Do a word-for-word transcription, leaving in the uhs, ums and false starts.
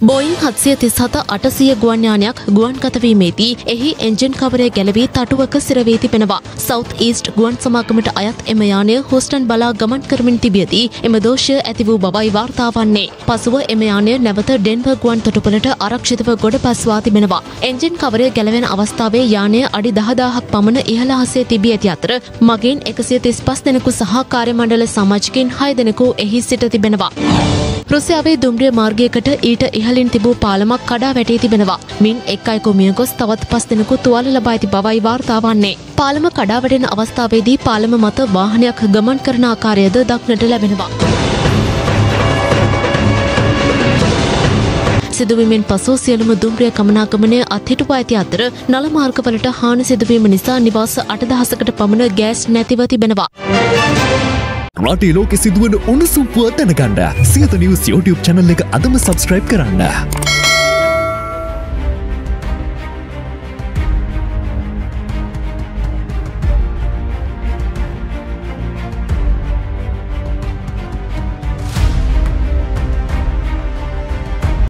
Boeing හත්සිය තිස් හත අටසිය ගුවන් යානයක් ගුවන් ගතවීමේදී එහි එන්ජින් කවරය ගැලවී තටුවක සිරවී තිබෙනවා. සවුත් ඊස්ට් ගුවන් සමාගමට අයත් එම යානය හූස්ටන් බලා ගමන් කරමින් තිබියදී එම දෝෂය ඇති වූ බවයි වාර්තා වන්නේ. පසුව එම යානය නැවත ඩෙන්වර් ගුවන් තොටුපළට ආරක්ෂිතව ගොඩ බස්වා තිබෙනවා. එන්ජින් කවරය ගැලවෙන අවස්ථාවේ යානය අඩි දහදාහක් පමණ ඉහළ අහසේ තිබී ඇති අතර මගීන් එකසිය තිස් පස් දෙනෙකු සහ කාර්ය මණ්ඩල සමාජිකින් හය දෙනෙකු එහි සිට තිබෙනවා. රුසියාවේ දුම්රිය මාර්ගයකට ඊට ඉහළින් තිබූ පාලමක් කඩා වැටී තිබෙනවා. මින් එක් අයෙකු මියගොස් තවත් පස් දෙනෙකු තුවාල ලබා ඇති බවයි වාර්තා වන්නේ. පාලම කඩා වැටෙන අවස්ථාවේදී පාලම මත වාහනයක් ගමන් කරන ආකාරයද දක්නට ලැබෙනවා. සිදුවීමෙන් පසු සියලුම දුම්රිය ගමනාගමනය අත්හිටුවා ඇති අතර නල මාර්ගවලට හානි සිදුවීම නිසා නිවාස අටදහසකට පමණ ගෑස් නැතිව තිබෙනවා. රටේ ලෝකෙ සිදුවන උණුසුම් පුවත් දැනගන්න සියත නිවුස් YouTube channel එක අදම subscribe කරන්න.